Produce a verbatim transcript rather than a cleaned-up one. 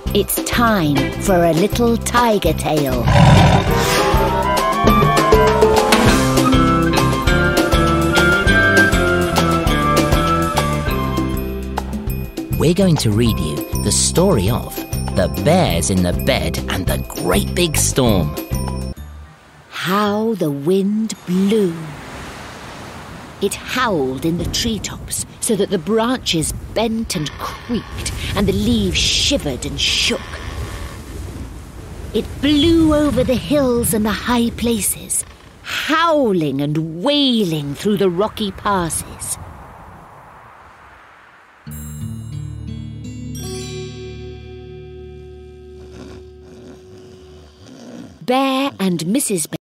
It's time for a little tiger tale. We're going to read you the story of The Bears in the Bed and the Great Big Storm. How the wind blew. It howled in the treetops so that the branches bent and creaked and the leaves shivered and shook. It blew over the hills and the high places, howling and wailing through the rocky passes. Bear and Missus Bear